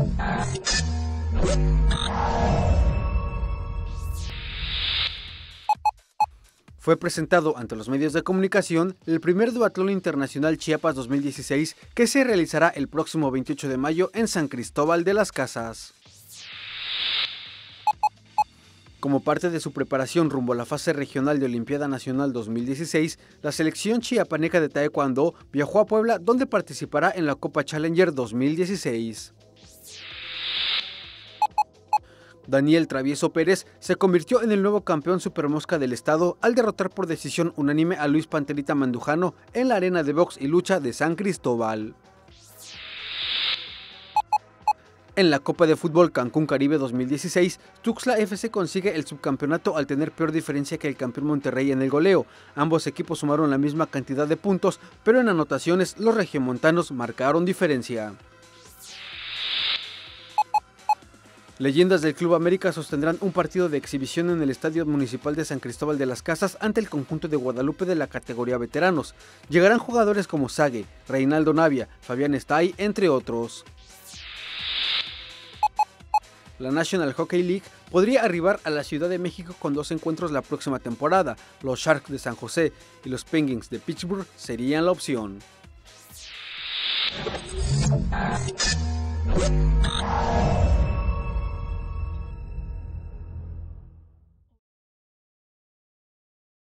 Fue presentado ante los medios de comunicación el primer Duatlón Internacional Chiapas 2016 que se realizará el próximo 28 de mayo en San Cristóbal de las Casas. Como parte de su preparación rumbo a la fase regional de Olimpiada Nacional 2016, la selección chiapaneca de taekwondo viajó a Puebla, donde participará en la Copa Challenger 2016. Daniel Travieso Pérez se convirtió en el nuevo campeón supermosca del estado al derrotar por decisión unánime a Luis Panterita Mandujano en la arena de box y lucha de San Cristóbal. En la Copa de Fútbol Cancún Caribe 2016, Tuxtla FC consigue el subcampeonato al tener peor diferencia que el campeón Monterrey en el goleo. Ambos equipos sumaron la misma cantidad de puntos, pero en anotaciones los regiomontanos marcaron diferencia. Leyendas del Club América sostendrán un partido de exhibición en el Estadio Municipal de San Cristóbal de las Casas ante el conjunto de Guadalupe de la categoría veteranos. Llegarán jugadores como Sague, Reinaldo Navia, Fabián Estay, entre otros. La National Hockey League podría arribar a la Ciudad de México con 2 encuentros la próxima temporada. Los Sharks de San José y los Penguins de Pittsburgh serían la opción.